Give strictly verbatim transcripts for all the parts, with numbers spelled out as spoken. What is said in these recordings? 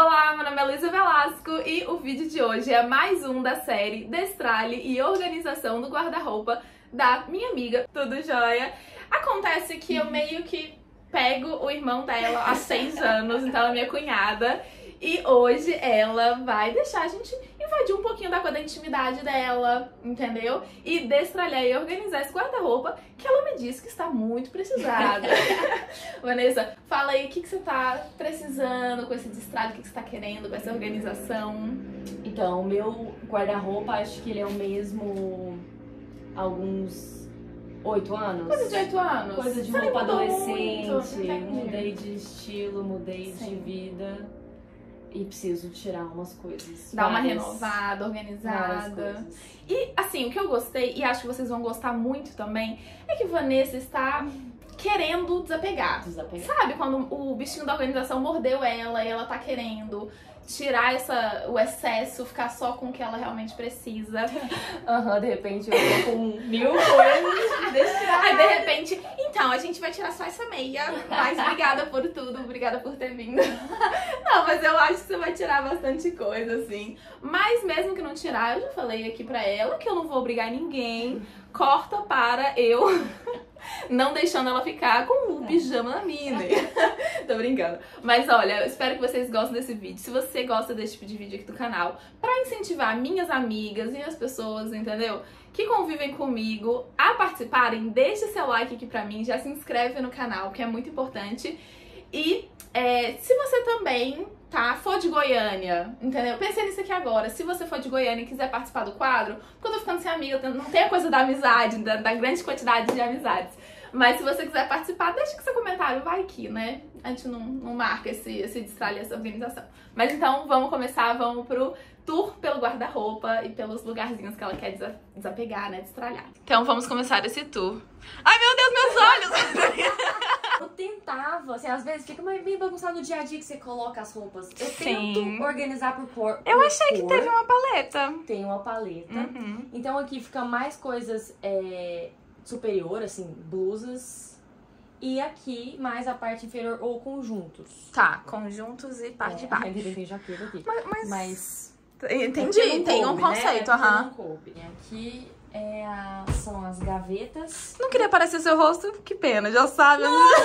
Olá, meu nome é Luísa Velasco e o vídeo de hoje é mais um da série Destralhe e Organização do Guarda-Roupa da minha amiga, tudo jóia? Acontece que eu meio que pego o irmão dela há seis anos, então ela é minha cunhada, e hoje ela vai deixar a gente invadir um pouquinho da coisa da intimidade dela, entendeu? E destralhar e organizar esse guarda-roupa que ela me disse que está muito precisada. Vanessa, fala aí o que, que você tá precisando com esse destralhe, o que, que você tá querendo com essa organização? Então, o meu guarda-roupa, acho que ele é o mesmo há alguns oito anos. Coisa de oito anos? Coisa de Você roupa mudou adolescente, muito, mudei de estilo, mudei Sim. de vida. E preciso tirar umas coisas. Dar uma várias, renovada, várias organizada. coisas. E assim, o que eu gostei, e acho que vocês vão gostar muito também, é que Vanessa está querendo desapegar. Desapegar. Sabe, quando o bichinho da organização mordeu ela e ela tá querendo tirar essa, o excesso, ficar só com o que ela realmente precisa. Aham, uhum, de repente eu tô com mil coisas, deixa eu tirar. Aí de repente, então, a gente vai tirar só essa meia, mas obrigada por tudo, obrigada por ter vindo. Não, mas eu acho que você vai tirar bastante coisa, assim. Mas mesmo que não tirar, eu já falei aqui pra ela que eu não vou obrigar ninguém. Corta para eu, não deixando ela ficar com o pijama da Minnie. Tô brincando. Mas olha, eu espero que vocês gostem desse vídeo. Se você gosta desse tipo de vídeo aqui do canal, pra incentivar minhas amigas e as pessoas, entendeu? Que convivem comigo a participarem, deixa seu like aqui pra mim, já se inscreve no canal, que é muito importante. E é, se você também, tá, for de Goiânia, entendeu? Pensei nisso aqui agora. Se você for de Goiânia e quiser participar do quadro, porque eu tô ficando sem amiga, não tem a coisa da amizade, da, da grande quantidade de amizades. Mas se você quiser participar, deixa que seu comentário vai aqui, né? A gente não, não marca esse, esse destralhe, essa organização. Mas então, vamos começar, vamos pro tour pelo guarda-roupa e pelos lugarzinhos que ela quer desa desapegar, né? Destralhar. Então vamos começar esse tour. Ai, meu Deus, meus olhos! Eu tentava, assim, às vezes fica meio bagunçado no dia a dia que você coloca as roupas. Eu Sim. tento organizar por cor. Eu por achei cor. que teve uma paleta. Tem uma paleta. Uhum. Então aqui fica mais coisas é, superior, assim, blusas. E aqui mais a parte inferior ou conjuntos. Tá, conjuntos e parte é, de baixo. Ainda tem jaqueta aqui. Mas... mas... Mas entendi, é tem coube, um conceito, né? aham. Não coube. E aqui é a, são as gavetas. Não queria aparecer seu rosto, que pena, já sabe.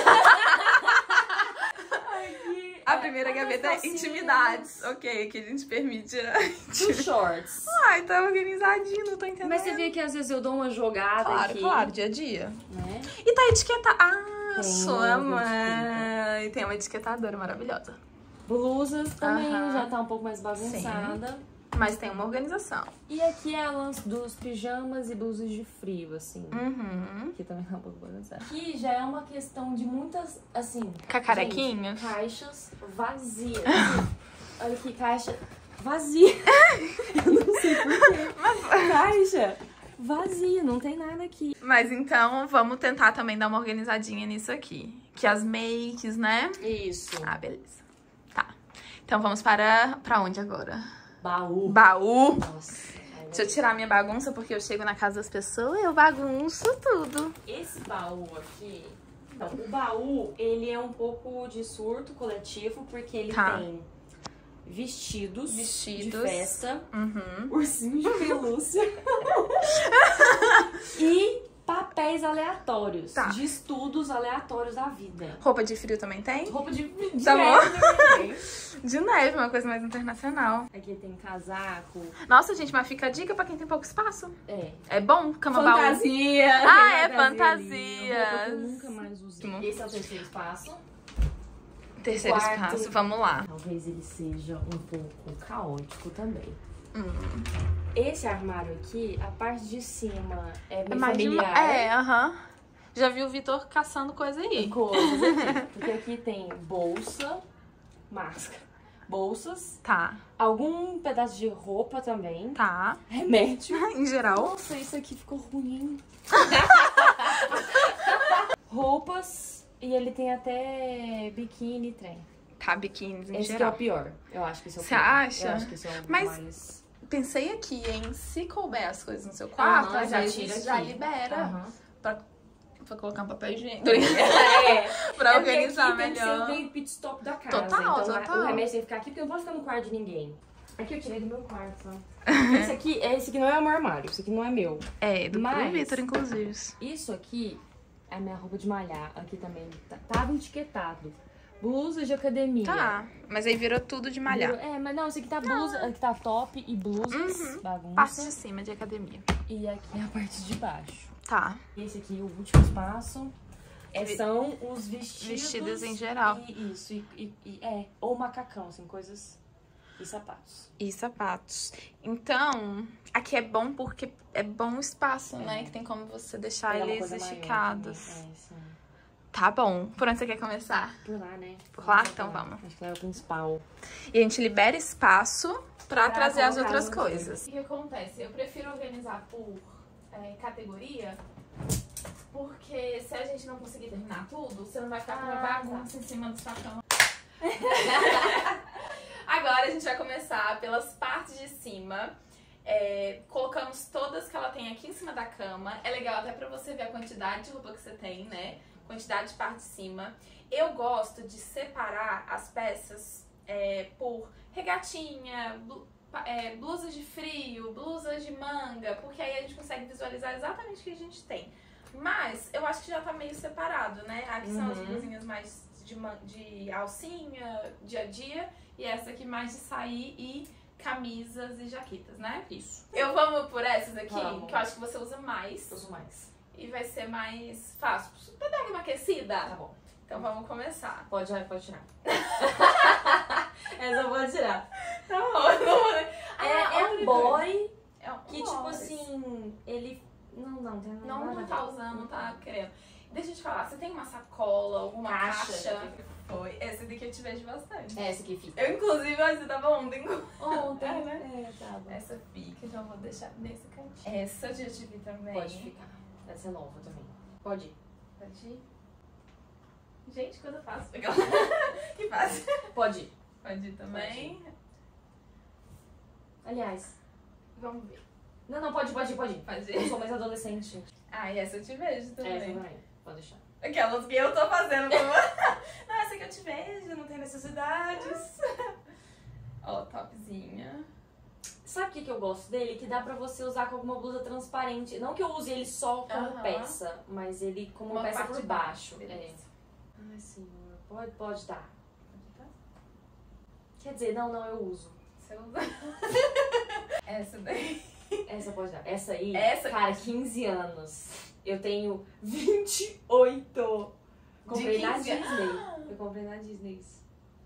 Aqui, A primeira é, gaveta é calcinhas. intimidades. Ok, que a gente permite. Dos shorts. Ai, tá organizadinho, não tô entendendo. Mas você vê que às vezes eu dou uma jogada Claro, aqui. claro, dia a dia. Né? E tá etiquetada. Ah, Tem sua uma mãe. Tem uma etiquetadora maravilhosa. Blusas também Aham. já tá um pouco mais bagunçada. Mas tem uma organização. E aqui é a lance dos pijamas e blusas de frio, assim. Uhum. Aqui também tá um pouco bagunçado. Aqui já é uma questão de muitas, assim... Cacarequinhos? gente, caixas vazias. Olha aqui, caixa vazia. Eu não sei porquê. Caixa vazia, não tem nada aqui. Mas então, vamos tentar também dar uma organizadinha nisso aqui. Que as makes, né? Isso. Ah, beleza. Tá. Então vamos para... Pra onde agora? Baú. Baú. Nossa. Deixa eu tirar minha bagunça, porque eu chego na casa das pessoas e eu bagunço tudo. Esse baú aqui... Então, o baú, ele é um pouco de surto coletivo, porque ele Tá. tem vestidos, Vestidos. de festa, Uhum. ursinhos de pelúcia e papéis aleatórios, Tá. de estudos aleatórios da vida. Roupa de frio também tem? Roupa de, de Tá bom. neve também. De neve, uma coisa mais internacional. Aqui tem casaco, Nossa, gente, mas fica a dica pra quem tem pouco espaço. é, É bom? Cama baú. fantasia. Ah, é, tem ali, fantasias. roupa que eu nunca mais usei. Esse é o terceiro espaço. Terceiro Quarto. espaço, vamos lá. Talvez ele seja um pouco caótico também. Hum. Esse armário aqui, a parte de cima é É meio mais de... familiar. É, aham. Já vi o Vitor caçando coisa aí. Coisas aqui. Porque aqui tem bolsa, máscara, bolsas, Tá, algum pedaço de roupa também, tá. remédio. Em geral. Nossa, isso aqui ficou ruim. Roupas e ele tem até biquíni e trem. Tá, biquínis em Esse que é geral. o pior. Eu acho que esse é o Você pior. acha? Eu acho que esse é o Mas- mais... Pensei aqui, hein? Se couber as coisas no seu quarto, Aham, às já vezes tira já aqui. libera Aham. pra pra colocar um papel higiênico. É. Pra É organizar porque aqui melhor. tem que ser o meio pit stop da casa. Total, então total. o remédio tem que ficar aqui porque eu não posso ficar no quarto de ninguém. Aqui eu tirei do meu quarto, só. Esse aqui, esse aqui não é o meu armário, esse aqui não é meu. É, do Mas- Vitor, inclusive. Isso aqui é a minha roupa de malhar. Aqui também tá- tava etiquetado. Blusa de academia. Tá, mas aí virou tudo de malhar. É, mas não, esse aqui tá blusa, aqui tá top e blusas, Uhum. bagunça. Parte de cima de academia. E aqui é a parte de baixo. Tá. Esse aqui, o último espaço, é, são os vestidos. Vestidos em geral. E, isso, e, e- e- é, ou macacão, assim, coisas e sapatos. E sapatos. Então, aqui é bom porque é bom o espaço, né? Que tem como você deixar Pegar uma eles coisa maior esticados. também. É, sim. Tá bom. Por onde você quer começar? Por lá, né? Por lá? Vamos Então lá. vamos. Acho que é o principal. E a gente libera espaço pra, Pra trazer as colocar outras as coisas. O que acontece? Eu prefiro organizar por é, categoria, porque se a gente não conseguir terminar tudo, você não vai ficar com uma Ah, bagunça em cima do sua cama. Agora a gente vai começar pelas partes de cima. É, colocamos todas que ela tem aqui em cima da cama. É legal até pra você ver a quantidade de roupa que você tem, né? Quantidade de parte de cima. Eu gosto de separar as peças é, por regatinha, blu- pa- é, blusas de frio, blusas de manga, porque aí a gente consegue visualizar exatamente o que a gente tem. Mas eu acho que já tá meio separado, né? Aqui são as Uhum. blusinhas mais de, man- de alcinha, dia a dia, e essa aqui mais de sair e camisas e jaquetas, né? Isso. Eu vamos por essas aqui, Vamos. que eu acho que você usa mais Uso mais. e vai ser mais fácil. Pra dar uma aquecida? Tá bom. Então vamos começar. Pode, pode tirar. Essa pode tirar. Tá bom, não, né? É, é um boy É um que, tipo boy. assim, ele... Não, não, tem Não, nada não a tá ver. usando, não tá querendo. Deixa eu te falar, você tem uma sacola, alguma Caixa. caixa? Foi. Essa daqui eu te vejo bastante. É essa que fica. Eu, inclusive, hoje você tava ontem com Ontem, É, né? É, tá bom. essa fica, já vou deixar nesse cantinho. Essa eu já te vi também. Pode ficar. Essa é nova também. Pode ir. Pode ir? Gente, quando eu faço? Que fácil. Pode ir. Pode ir também. Aliás. Vamos ver. Não, não, pode ir, pode ir, pode ir. Pode Eu ir. sou mais adolescente. Ah, e essa eu te vejo também. É, essa também. Pode deixar. Aquelas que eu tô fazendo como... Não, essa que eu te vejo, não tem necessidades. Ó, topzinha. Sabe o que, que eu gosto dele? Que dá pra você usar com alguma blusa transparente. Não que eu use ele só como Aham. peça, mas ele como Uma peça parte por de baixo. baixo, É. beleza. Ai, senhor. Pode, pode dar. Quer dizer, não, não, eu uso. Você usa? Essa daí. Essa pode dar. Essa aí, Essa- cara, quinze anos. Eu tenho vinte e oito. Comprei na quinze? Disney. Eu comprei na Disney isso.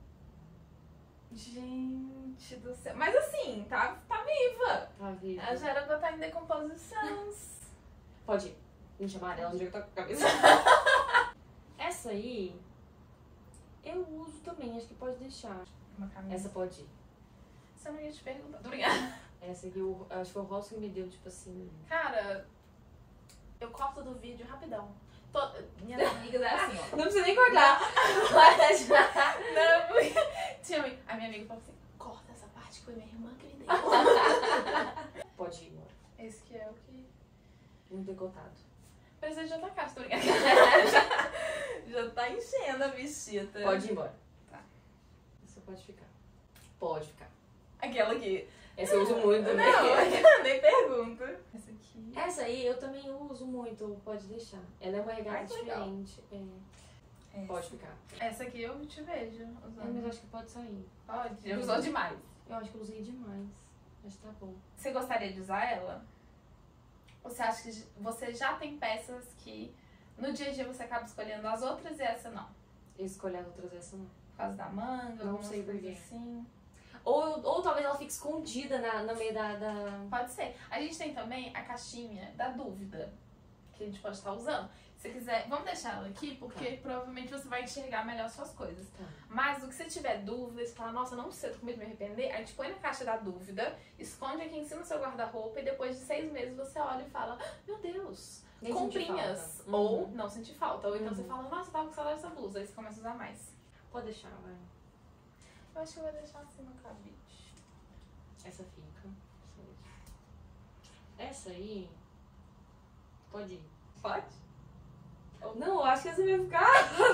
Gente do céu. Mas assim, tá, tá viva. Tá vivo. Ela já era pra estar em decomposição. Pode ir. Gente, amarela, onde é que tá com a cabeça? Essa aí, eu uso também, acho que pode deixar. Uma camisa. Essa pode ir. Você não ia te perguntar. Obrigada. Essa aqui, eu, acho que foi o rosto que me deu, tipo assim... Cara, eu corto do vídeo rapidão. Tô- Minhas amigas é assim, ó. Não precisa nem cortar. Vai deixar. Não, porque... Tinha uma- A minha amiga falou assim, corta essa parte que foi minha irmã que me deu. Pode ir, amor. Esse que é o que... Muito decotado. Precisa de outra caixa, tô brincando. já, já tá enchendo a vestida. Pode ir embora. Tá. Essa pode ficar. Pode ficar. Aquela que... Essa eu uso muito também. Não, nem pergunto. Essa aqui... Essa aí eu também uso muito, pode deixar. Ela é uma regata Ai, que legal. diferente. É. Essa. Pode ficar. Essa aqui eu te vejo É, mas usando. eu acho que pode sair. Pode? Eu usou demais. Eu acho que eu usei demais. Acho que tá bom. Você gostaria de usar ela? Ou você acha que você já tem peças que no dia a dia você acaba escolhendo as outras e essa não? Eu escolhi as outras essa não. Por causa da manga, Não algumas sei por coisas quê. assim. Ou, ou talvez ela fique escondida na, no meio da, da... Pode ser. A gente tem também a caixinha da dúvida, que a gente pode estar usando. Se quiser, vamos deixar ela aqui, porque provavelmente você vai enxergar melhor suas coisas. Tá. Mas o que você tiver dúvida, você fala, nossa, não sei, tô com medo de me arrepender, a gente põe na caixa da dúvida, esconde aqui em cima do seu guarda-roupa e depois de seis meses você olha e fala, "Ah, meu Deus, Nem senti comprinhas. falta. Ou Uhum. não senti falta. Ou então Uhum. você fala, nossa, eu tava com saudade dessa blusa. Aí você começa a usar mais. Pode deixar, vai. Eu acho que eu vou deixar assim no cabide. Essa fica. Essa aí... Pode ir. Pode? Não, eu acho que essa vai ficar.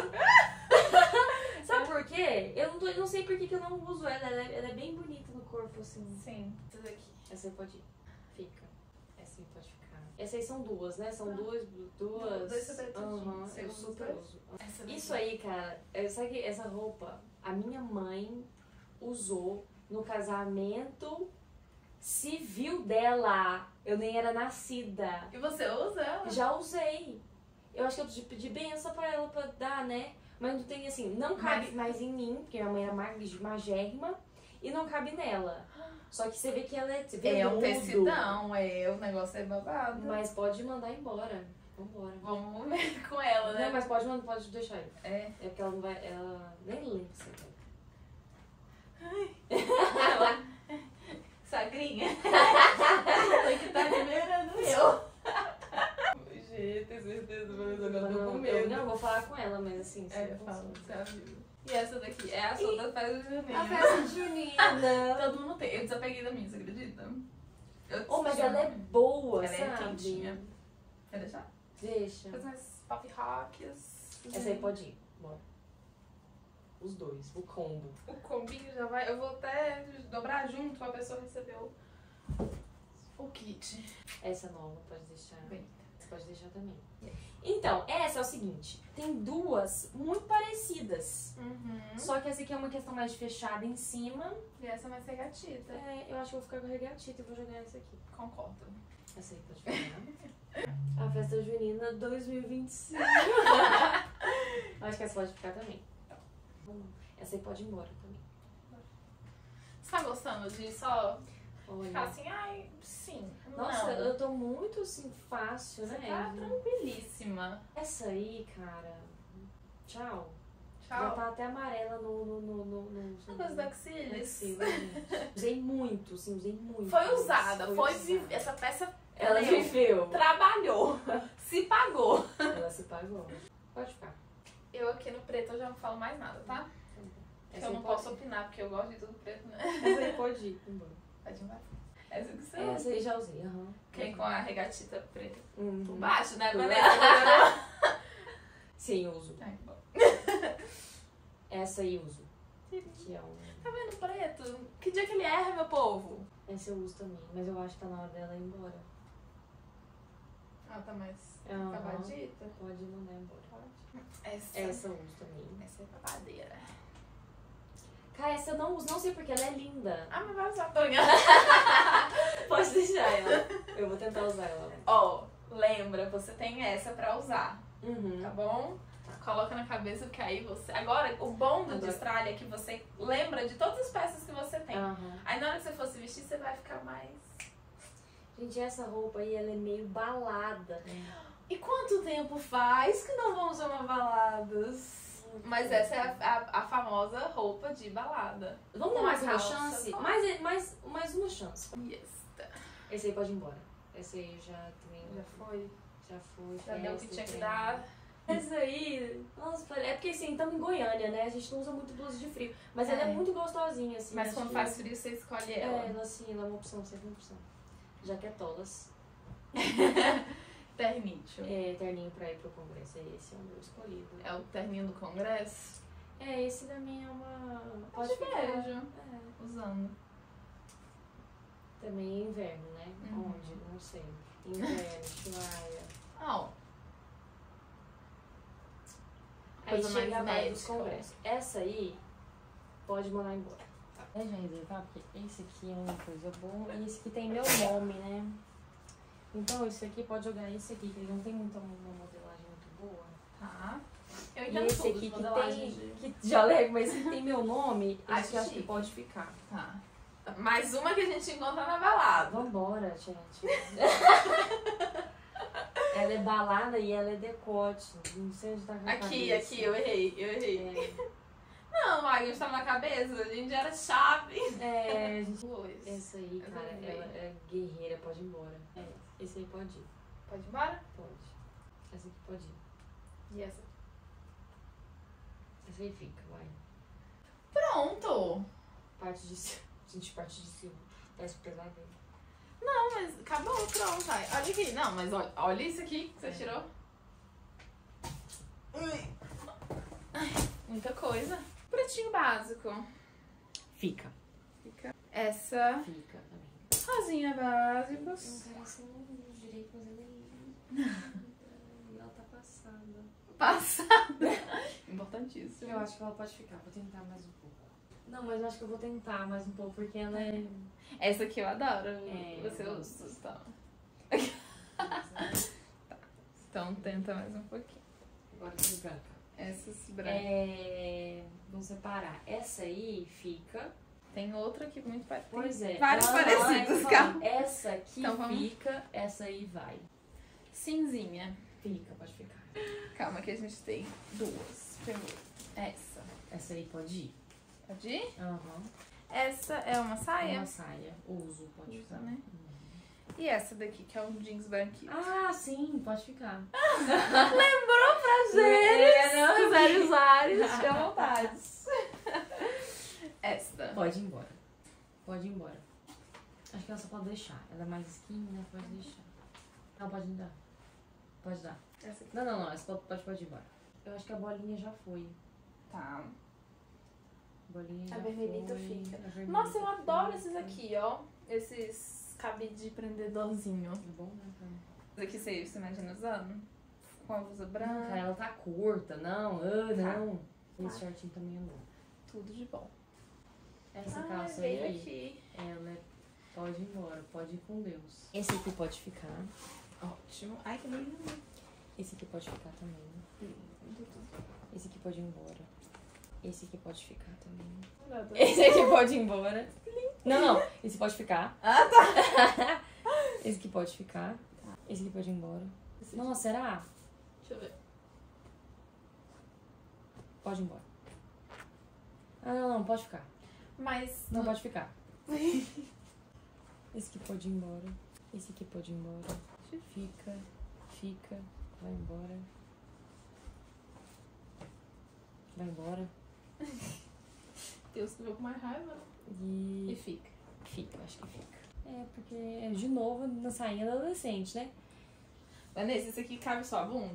Sabe por quê? Eu não, tô, eu não sei por que que eu não uso ela. Ela é, ela é bem bonita no corpo, assim. Sim, essa daqui. Essa aí pode ir. Fica. Essa aí pode ficar. Essas aí são duas, né? São duas. Duas. Dois sobretudinhos. Uhum, eu Segundo super dois. uso. Essa daqui. Isso aí, cara, é, sabe que essa roupa a minha mãe usou no casamento civil dela. Eu nem era nascida. E você usa ela? Já usei. Eu acho que eu pedi, pedi benção pra ela pra dar, né? Mas não tem assim, não cabe Mas- mais em mim, porque minha mãe era mag- magérrima, e não cabe nela. Só que você vê que ela é É um veludo. tecidão, é. O negócio é babado. Mas pode mandar embora. Vambora. Vamos ver com ela, né? Não, mas pode, mandar, pode deixar aí. É. É porque ela não vai. Ela nem lembra isso aqui. Sagrinha. Tem que estar liberando eu. Gente, tem certeza, mas eu não tô com Eu, medo. não, eu vou falar com ela, mas assim. É, você eu não falo, consegue. você avisa. E essa daqui é a sua da festa junina. A festa junina. Todo mundo tem. Eu desapeguei da minha, você acredita? Eu Oh, mas tinha- ela é boa, Ela é sabe? quentinha. Quer deixar? Deixa. Faz umas pop rocks. Essa aí pode ir. Bora. Os dois, o combo. O combinho já vai. Eu vou até dobrar junto pra pessoa receber o, o kit. Essa nova pode deixar. Bem. Você pode deixar também. Então, essa é o seguinte. Tem duas muito parecidas. Uhum. Só que essa aqui é uma questão mais de fechada em cima. E essa vai ser gatita. É, eu acho que eu vou ficar com a regatita e vou jogar essa aqui. Concordo. Essa aí pode ficar. A festa junina dois mil e vinte e cinco. Acho que essa pode ficar também. Essa aí pode ir embora também. Você tá gostando de só Olha. ficar assim, ai, sim. Nossa, não. eu tô muito assim, fácil, Você né? tá tranquilíssima. Essa aí, cara. Tchau. Já Tchau. tá até amarela no. no, no, no, no, Uma coisa da Axilis. Axila, gente. Usei muito, sim, usei muito. Foi usada, foi, foi vi- usada. essa peça Ela meu, viveu. trabalhou, se pagou. Ela se pagou. Pode ficar. Eu aqui no preto eu já não falo mais nada, tá? Porque Essa eu aí não pode- posso opinar, porque eu gosto de tudo preto, né? Essa aí pode ir. embora. Pode ir embora. Essa que você Essa usa. aí já usei, aham. Quem com a regatita preta Uhum. por baixo, né? Por Vanessa? Sim, eu uso. Ai, bom. Essa aí eu uso. Que é um... Tá vendo preto? Que dia que ele erra, meu povo? Essa eu uso também, mas eu acho que tá na hora dela ir embora. Ah, tá mais Aham. acabadita? Pode mandar embora. Essa, Essa eu uso também. essa é babadeira. Cara, essa eu não uso, não sei porque ela é linda. Ah, mas vai usar, tô ligando. Pode deixar ela. Eu vou tentar usar ela. Ó, lembra, você tem essa pra usar, Uhum. tá bom? Coloca na cabeça que aí você... Agora, o bom do Agora- Destralha é que você lembra de todas as peças que você tem. Aham. Aí na hora que você for se vestir, você vai ficar mais... Gente, essa roupa aí, ela é meio balada, né? E quanto tempo faz que não vamos chamar baladas? Mas essa é a, a, a famosa roupa de balada. Vamos dar Com mais a uma calça, chance? pode. Mais, mais, mais uma chance. Yes. Esse aí pode ir embora. Esse aí já também... Já foi. Já foi. Já deu o que festa, tinha que trem. dar. Essa aí... Nossa, pare- é porque assim, estamos em Goiânia, né? A gente não usa muito blusa de frio. Mas ela É. é muito gostosinha, assim. Mas acho quando que- faz frio, você escolhe ela. É, ela assim, ela é uma opção, sempre uma opção. Jaquetolas. Ternício. É, terninho pra ir pro congresso. É esse, é o meu escolhido. É o terninho do congresso? É, esse da minha é uma... Pode Pode ficar. beijo. É. Usando. Também é inverno, né? Uhum. Onde? Não sei. Inverno, praia. Ó. Aí Coisa chega a mais mais dos médica. congressos. Essa aí, pode mandar embora. É, já reservar, porque esse aqui é uma coisa boa e esse aqui tem meu nome, né? Então esse aqui pode jogar esse aqui, que ele não tem muita uma modelagem muito boa. Tá. Eu E entendo esse tudo aqui de que modelagem tem, de- que já leva, mas esse que tem meu nome, Ah, esse que eu acho que chique. pode ficar. Tá. Mais uma que a gente encontra na balada. Vambora, gente. Ela é balada e ela é decote. Não sei onde tá com a Aqui, cabeça. aqui, eu errei, eu errei. É, Não, a gente tava na cabeça, a gente era chave. é, gente. Dois. Essa aí, Essa cara, aí. ela é guerreira, pode ir embora. É, esse aí pode ir. Pode ir embora? Pode. Essa aqui pode ir. E essa? Essa aí fica, vai. Pronto. Parte de cima. Gente, parte de cima. Parece pesadelo. Não, mas acabou, pronto. Ai, olha aqui. Não, mas olha, olha isso aqui que você É. tirou. Ai, muita coisa. Pretinho básico. Fica. Fica. Essa. Fica também. Rosinha básicos. Não, cara, você não usa direito, mas ela é e ela tá passada. Passada. Importantíssimo. Eu acho que ela pode ficar. Vou tentar mais um pouco. Não, mas eu acho que eu vou tentar mais um pouco, porque ela é... Essa aqui eu adoro. É, Você eu usa, gosto. então. Então tenta mais um pouquinho. Agora tem branca. Essas brancas. É... Vamos separar. Essa aí fica... Tem outra aqui muito parecida. Pois é. Vários Ah, parecidos, ah, calma. Essa aqui Então vamos- fica, essa aí vai. Cinzinha. Fica, pode ficar. Calma que a gente tem duas. Primeiro, essa. Essa aí pode ir. Pode ir? Aham. Essa é uma saia? Uma saia. Uso, pode Usa, ficar. né? Uhum. E essa daqui, que é um jeans branquinho. Ah, sim, pode ficar. Prazeres! É, não, eu Quiser usar, fique à vontade. Essa. Pode ir embora. Pode ir embora. Acho que ela só pode deixar. Ela é mais skinny, né? Pode deixar. Não, pode dar. Pode dar. Essa aqui. Não, não, não. Essa pode, pode, pode ir embora. Eu acho que a bolinha já foi. Tá. A bolinha já A vermelhita foi. fica. A vermelhita Nossa, eu adoro fica. esses aqui, ó. Esses cabide de prendedorzinho. É bom, né, cara? Esse aqui você, você imagina usando? Com a blusa Não, branca. cara, ela tá curta. Não, ah, não. Esse Tá. shortinho também é bom. Tudo de bom. Essa Ah, calça veio aí, aqui. ela é... pode ir embora. Pode ir com Deus. Esse aqui pode ficar. Ótimo. Ai, que lindo. Esse aqui pode ficar também. Esse aqui pode ir embora. Esse aqui pode ficar também. Esse aqui pode ir embora. Não, não. Esse pode ficar. Ah, tá. Esse aqui pode ficar. Esse aqui pode ir embora. Nossa, será? Deixa eu ver. Pode ir embora. Ah, não, não. Pode ficar. Mas... Não pode ficar. Esse aqui pode ir embora. Esse aqui pode ir embora. Fica. Fica. Vai embora. Vai embora. Deus que veio com mais raiva. E... E fica. Fica, acho que fica. É, porque, de novo, na sainha da adolescente, né? Vanessa, esse aqui cabe sua bunda?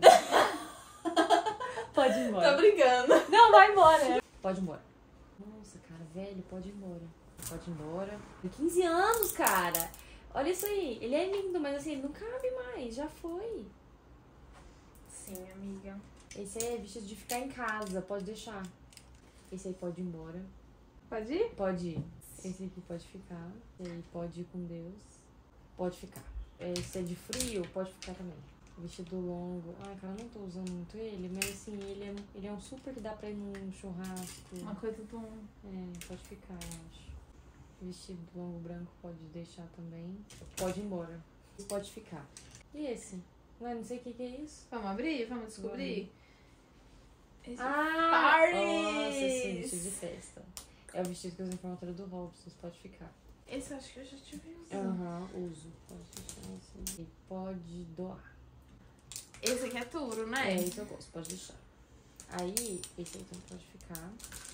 Pode ir embora. Tô brincando. Não, vai embora. Pode ir embora. Nossa, cara, velho, pode ir embora. Pode ir embora. Tem quinze anos, cara. Olha isso aí. Ele é lindo, mas assim, ele não cabe mais. Já foi. Sim, amiga. Esse é vestido de ficar em casa. Pode deixar. Esse aí pode ir embora. Pode ir? Pode ir. Esse aqui pode ficar. Esse aí pode ir com Deus. Pode ficar. Esse é de frio, pode ficar também. Vestido longo. Ai, cara, eu não tô usando muito ele, mas assim, ele é, ele é um super que dá pra ir num churrasco. Uma coisa do... É, pode ficar, eu acho. Vestido longo branco pode deixar também. Pode ir embora. Pode ficar. E esse? Ué, não sei o que que é isso. Vamos abrir? Vamos descobrir? Esse Ah! Paris! Nossa, sim, vestido de festa. É o vestido que eu usei em formatura do Robson, pode ficar. Esse eu acho que eu já tive usando. Aham, uhum, uso. Pode deixar assim. E pode doar. Esse aqui é tudo, né? É, esse eu gosto, pode deixar. Aí, esse aí também pode ficar.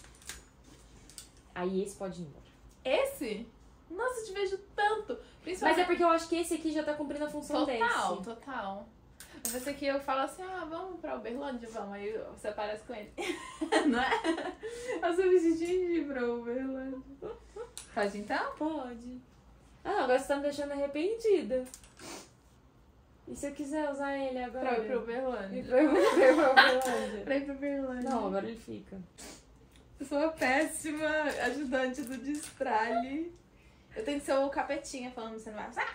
Aí esse pode ir embora. Esse? Nossa, eu te vejo tanto. Mas é porque eu acho que esse aqui já tá cumprindo a função desse. Total, total. Mas esse aqui eu falo assim, ah, vamos pra Uberlândia, vamos. Aí você aparece com ele. Não é? Eu sou vestidinho de ir pra Uberlândia. Pode então? Pode. Ah, não, agora você tá me deixando arrependida. E se eu quiser usar ele agora? Pra ir pra Uberlândia. E pra ir pra Uberlândia. Pra ir pra Uberlândia. Não, agora ele fica. Eu sou uma péssima ajudante do Destralhe. Eu tenho que ser o capetinha falando, você não vai usar?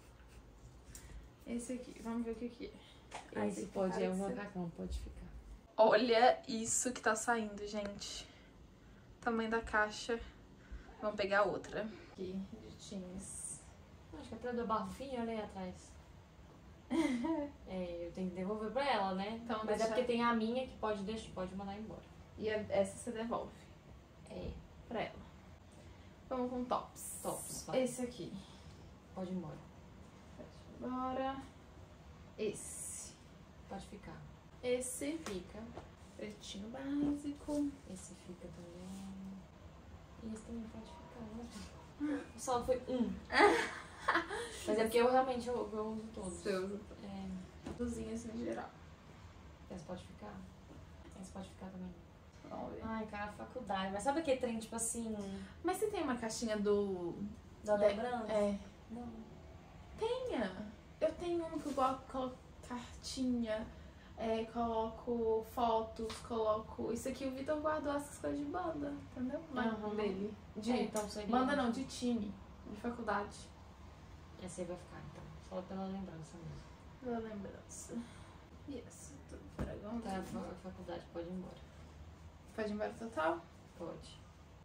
Esse aqui, vamos ver o que que é. Esse aqui pode, é um parece- macacão, pode ficar. Olha isso que tá saindo, gente. Tamanho da caixa. Vamos pegar outra. Aqui, de jeans. Acho que é pra dobrar o fim, olha aí atrás. É, eu tenho que devolver pra ela, né? Então, Mas deixa- é porque tem a minha que pode deixar, pode mandar embora. E a- essa você devolve É, pra ela. Vamos com tops. tops, vai. Esse aqui. Pode ir embora. Bora. Esse. Pode ficar. Esse. Fica. Pretinho básico. Esse fica também. E esse também pode ficar, né? Só foi um. Mas é porque eu realmente eu, eu uso todos. Seus É, blusinhas em geral. esse pode ficar. Esse pode ficar também. Vamos ver. Ai, cara, faculdade. Mas sabe aquele trem, tipo assim, Mas você tem uma caixinha do... da da- lembrança? É. Não. Tenha. Eu tenho um que eu gosto de colocar cartinha, é, coloco fotos, coloco... Isso aqui o Vitor guardou essas coisas de banda, entendeu? Lá Aham. dele. De... É, então seria... Banda não, de time, de faculdade. Esse aí vai ficar, então. Só pela lembrança mesmo. Pela lembrança. Isso, tudo dragão. Tá, a fa- a faculdade pode ir embora. Pode ir embora total? Pode.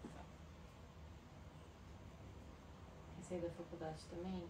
Esse aí da faculdade também.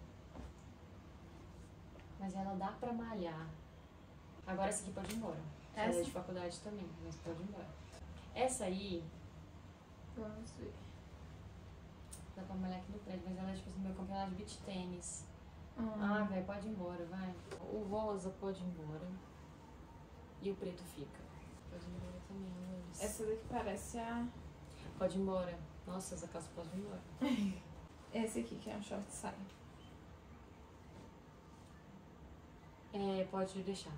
Mas ela dá pra malhar. Agora essa aqui pode ir embora. Essa Essa? é de faculdade também, mas pode ir embora. Essa aí, Vamos ver. dá pra malhar aqui no prédio, mas ela é tipo assim, meu campeonato de beach tênis. Hum. Ah, velho, pode ir embora, vai. O rosa pode ir embora. E o preto fica. Pode ir embora também, amores. Essa daqui parece a... Pode ir embora. Nossa, essa calça pode ir embora. Esse aqui que é um short saia. É, pode deixar.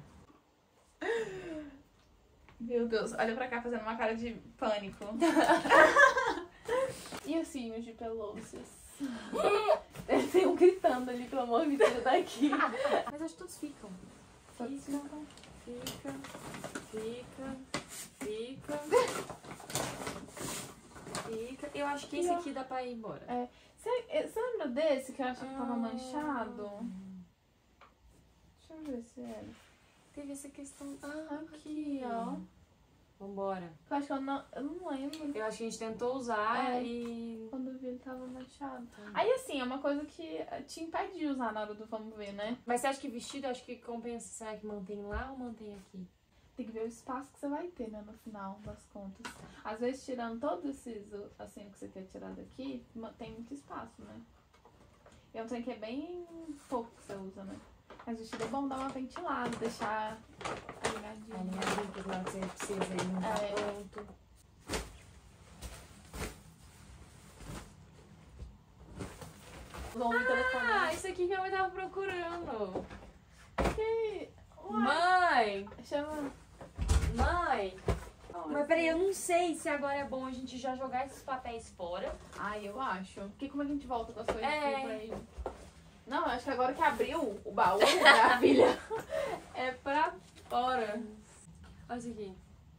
Meu Deus, olha pra cá fazendo uma cara de pânico. E os cílios de pelúcias? Tem um gritando ali, pelo amor de Deus, daqui. Mas acho que todos ficam. Todos ficam. Fica, fica, fica. Fica. Eu acho que esse aqui dá pra ir embora. É. Você, você lembra desse que eu achei que tava manchado? Deixa eu ver se é. Teve essa questão. Ah, aqui, ó. Vambora. Eu acho que eu não, eu não lembro. Eu acho que a gente tentou usar É. e. Quando eu vi ele tava manchado. Aí assim, é uma coisa que te impede de usar na hora do vamos ver, né? Mas você acha que vestido, acho que compensa? Será que mantém lá ou mantém aqui? Tem que ver o espaço que você vai ter, né, no final das contas. Às vezes, tirando todos esses, assim, que você quer tirar daqui, ma- tem muito espaço, né? E é um trem que é bem pouco que você usa, né? Mas o vestido é bom dar uma ventilada, deixar alinhadinho. Alinhadinho, porque lá você precisa, ele não tá É. pronto. Vamos no telefone. Ah, isso aqui que minha mãe tava procurando. Que... Ué, Mãe! chama... Mãe! Não, Mas peraí, eu não sei se agora é bom a gente já jogar esses papéis fora. Ai, eu acho. Porque como é que a gente volta com as coisas É. aqui pra ele? Não, eu acho que agora que abriu o baú, minha filha, é pra fora. Olha isso aqui.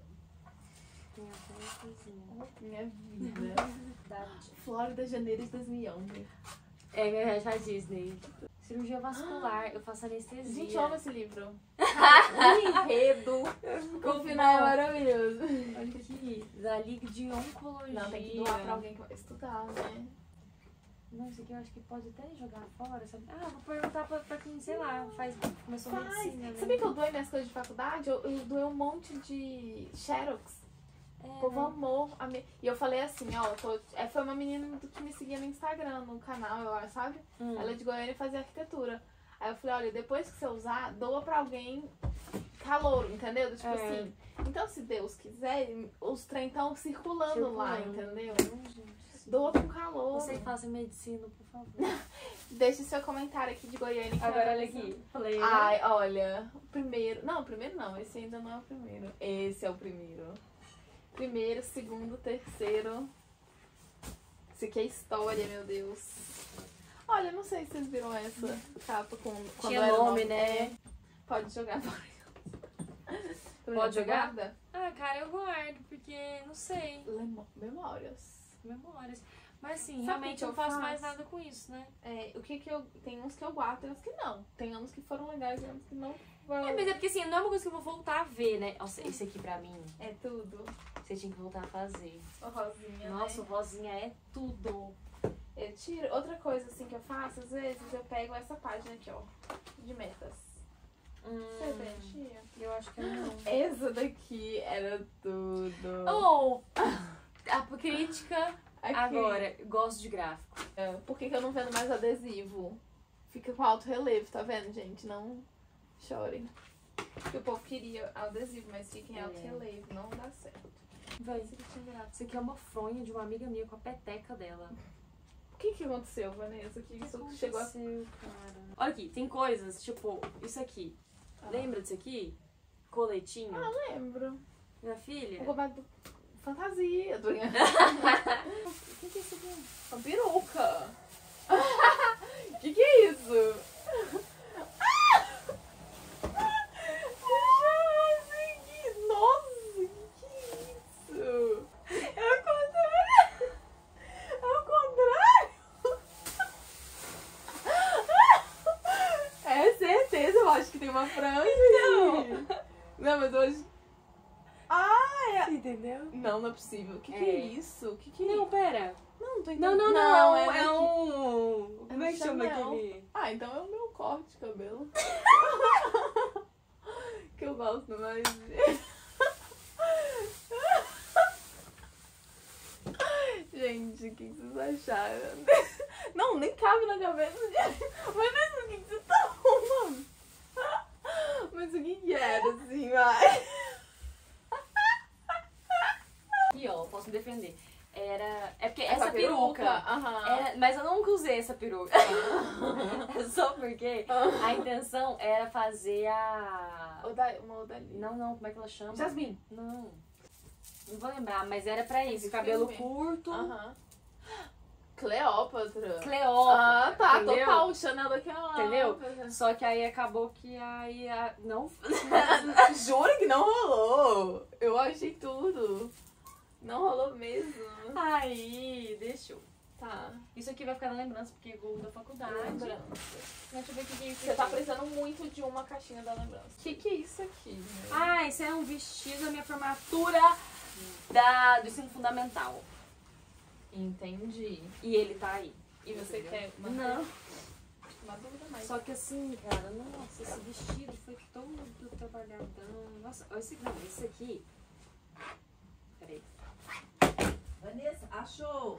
Tem até uma coisinha. Minha vida. Da... Flórida, janeiro de dois mil e onze. É, minha da Disney. Cirurgia vascular, eu faço anestesia. Gente, eu amo esse livro. O enredo. O final é maravilhoso. Olha aqui, da Liga de Oncologia. Não, tem que doar pra alguém que vai estudar, né? Não, isso aqui eu acho que pode até jogar fora, sabe? Ah, vou perguntar pra, pra quem, sei lá, faz, começou Faz. medicina, né? Sabia que eu doei minhas coisas de faculdade? Eu, eu doei um monte de xerox. É, O povo né? amou. A me... E eu falei assim, ó, eu tô... é, foi uma menina que me seguia no Instagram, no canal, eu acho, sabe? Hum. Ela é de Goiânia e fazia arquitetura. Aí eu falei, olha, depois que você usar, doa pra alguém calouro, entendeu? Tipo É. assim. Então, se Deus quiser, os trem estão circulando, lá, entendeu? Hum, gente. Doa com calor. Você que faça medicina, por favor. Deixe seu comentário aqui de Goiânia. que Agora eu- olha aqui. Falei, Ai, olha, o primeiro. Não, o primeiro não, esse ainda não é o primeiro. Esse é o primeiro. Primeiro, segundo, terceiro. Esse aqui é história, meu Deus. Olha, não sei se vocês viram essa capa com. quando Tinha era nome, né? É, pode jogar fora. Pode jogar? Guarda? Ah, cara, eu guardo, porque, não sei, Lemo- Memórias. memórias. Mas assim, Sabe o realmente que eu eu não faço faço? mais nada com isso, né? É, o que que eu. Tem uns que eu guardo, tem uns que não. Tem anos que foram legais e anos que não foram. É, mas é porque assim, não é uma coisa que eu vou voltar a ver, né? Nossa, esse aqui pra mim, É tudo. você tinha que voltar a fazer. O rosinha. Nossa, o né? rosinha é tudo. Eu tiro. Outra coisa assim que eu faço, às vezes, eu pego essa página aqui, ó. De metas. Você Hum, preenchia? eu acho que eu não. Essa daqui era tudo. Oh! A crítica Aqui. agora, gosto de gráfico. É, por que, que eu não vendo mais adesivo? Fica com alto relevo, tá vendo, gente? Não chorem. Porque o povo queria adesivo, mas fica em alto É. relevo, não dá certo. Véi, isso aqui é uma fronha de uma amiga minha com a peteca dela. O que que aconteceu, Vanessa? Que isso que chegou a... aconteceu, cara? Olha aqui, tem coisas, tipo, isso aqui. Ah. Lembra disso aqui? Coletinho. Lembro. Minha filha? O Roberto... Fantasia. Do... O que, que é isso aqui? Uma peruca. Que que é isso? Nossa, que que é isso? É o contrário. É o contrário. É certeza, eu acho que tem uma franja. Não. Não, mas eu acho... Ah, é... Entendeu? Não, não é possível. O que, que É. é isso? O que, que é Não, pera. Não, não tô Não, entendendo. não, não. é é daqui. um... Como é que um chama Chanel. aquele? Ah, então é o meu corte de cabelo. Que eu gosto mais de... Gente, o que vocês acharam? Não, nem cabe na cabeça. Mas o que você tá arrumando? Mas o que que era, assim, vai? Aqui, ó, posso me defender. Era... É porque Essa essa peruca... Aham. Era... Mas eu nunca usei essa peruca. É só porque a intenção era fazer a... Oda- Uma Odalia. Não, não, como é que ela chama? Jasmine. Não. Não vou lembrar, mas era pra isso. Esse Cabelo filme? curto. Aham. Cleópatra. Cleópatra. Ah, tá, entendeu? total, o Chanel daquela. Entendeu? Só que aí acabou que aí a... não... Juro que não rolou. Eu achei tudo. Não rolou mesmo. Aí, deixou. Tá. Isso aqui vai ficar na lembrança, porque é gol da faculdade. Lembrança. Deixa eu ver o que que é isso Você tá aqui. precisando muito de uma caixinha da lembrança. O que, que é isso aqui? Né? Ah, isso é um vestido da minha formatura da, do ensino fundamental. Entendi. E ele tá aí. E você Entendeu? quer uma, Não. uma dúvida mais? Só que assim, cara, nossa, esse vestido foi todo trabalhadão. Nossa, olha esse aqui. Não, esse aqui. Peraí. Vanessa, achou?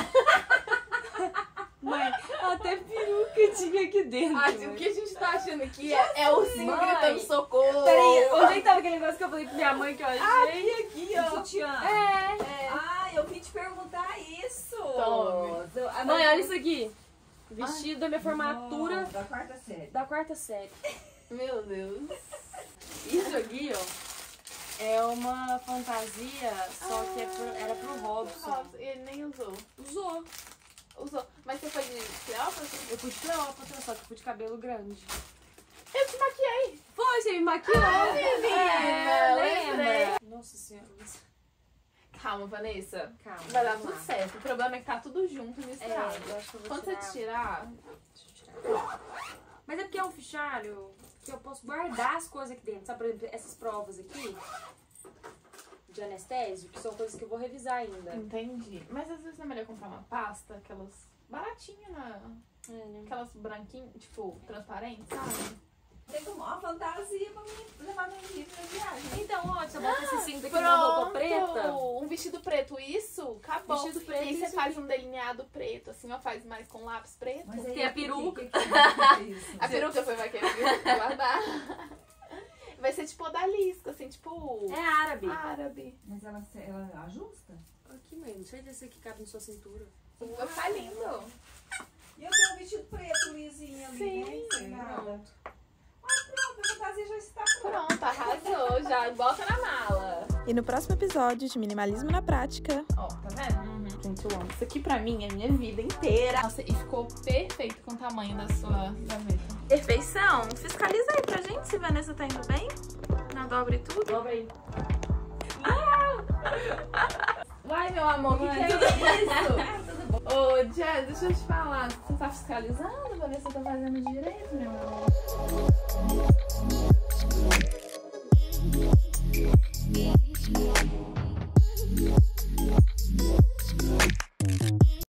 Mãe, até peruca tinha aqui dentro. Ah, o que a gente tá achando aqui é, é o ursinho Mãe. gritando socorro. Peraí, onde é que tava aquele negócio que eu falei pra minha mãe que eu achei? Aqui, aqui, ó. Sutiã. É. É. Ah, eu vim te perguntar isso. Tome. Do- a Mãe, da- olha isso aqui. Vestido da minha formatura Nossa, da quarta série. da quarta série. Meu Deus. Isso aqui, ó, é uma fantasia, só que é pro- era pro Robson. Nossa, ele nem usou. Usou. Usou. Mas você foi de Cleópatra? Eu fui de Cleópatra, só que fui de cabelo grande. Eu te maquiei. Foi, você me maquiou. menina, lembrei. lembra? Nossa senhora. Calma, Vanessa. Calma. Vai dar vamos tudo lá. certo. O problema é que tá tudo junto, É, misturado. eu acho que eu vou Quando tirar. você tirar... Deixa eu tirar. Mas é porque é um fichário que eu posso guardar as coisas aqui dentro. Sabe, por exemplo, essas provas aqui de anestésio, que são coisas que eu vou revisar ainda. Entendi. Mas às vezes não é melhor comprar uma pasta, aquelas baratinhas, né? É, né? Aquelas branquinhas, tipo, transparentes, sabe? Tem que arrumar uma fantasia pra me levar meu livro na viagem. Então, ó, se eu botar esse cinto aqui na roupa preta. Um vestido preto, isso, acabou. Vestido preto, e aí você isso faz um delineado preto, assim, ó, faz mais com lápis preto. Mas aí, Tem a o que- peruca. que- que- que é isso? A peruca você vai querer guardar. Vai ser tipo odalisca, assim, tipo É árabe. árabe. Mas ela, ela ajusta? Aqui mesmo, não sei se esse aqui cabe na sua cintura. Vai ficar lindo. E eu tenho um vestido preto lisinho ali, Sim, né? Sem nada. Ah, pronto, a fantasia já está pronta. Pronto, arrasou. Já bota na mala. E no próximo episódio de Minimalismo na Prática, Ó, tá vendo? Gente, eu amo. Isso aqui pra mim é minha vida inteira. Nossa, e ficou perfeito com o tamanho da sua gaveta. Perfeição. Fiscaliza aí pra gente se Vanessa tá indo bem. Na dobra e tudo. Dobra aí. Vai, meu amor, o que, que é isso? Ô, Jazz, deixa eu te falar. Você tá fiscalizando? A Vanessa tá fazendo direito, meu